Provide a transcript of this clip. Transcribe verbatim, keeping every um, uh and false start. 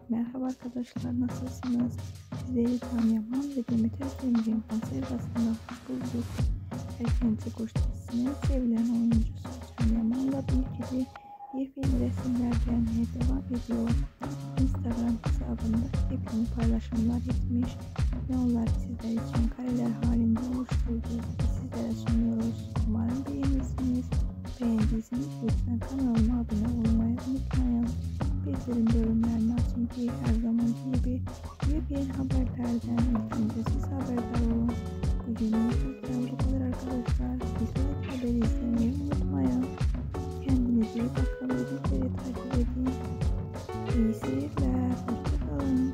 Merhaba arkadaşlar, nasılsınız? Sizleri Can Yaman ve Demet Özdemir'in konser basında hoş bulduk. Erkenci Kuş dizisinin sevilen oyuncusu Can Yaman'la birlikte yepyeni resimler gelmeye devam ediyor. Instagram hesabında yepyeni paylaşımlar etmiş ve onları sizler için kareler halinde oluşturdu ve sizlere sunuyoruz. Umarım beğenirsiniz. Beğendiyseniz lütfen kanalıma abone olmayı unutmayın. Bildirim bölümlerini açın ki her zaman gibi yepyeni haberlerden ilk önce siz haberdar olun. Bugünlük bizden bu kadar arkadaşlar. Bir sonraki haberi izlemeyi unutmayın. Kendinize iyi bakın ve bizleri takip edin. İyi seyirler. Hoşçakalın.